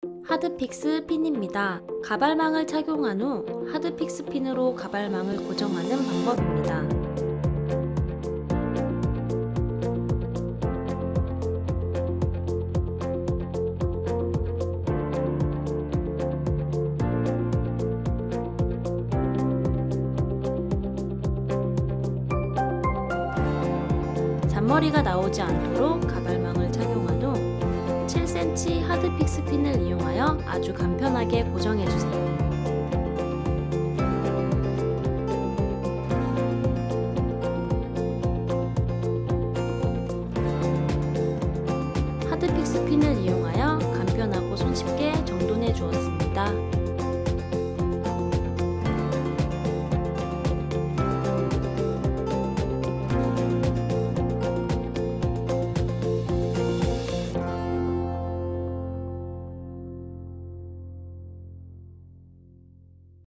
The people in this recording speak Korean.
하드픽스 핀입니다. 가발망을 착용한 후 하드픽스 핀으로 가발망을 고정하는 방법입니다. 잔머리가 나오지 않도록 가발망을 착용한 후 7cm 하드픽스 핀을 이용하여 아주 간편하게 고정해주세요.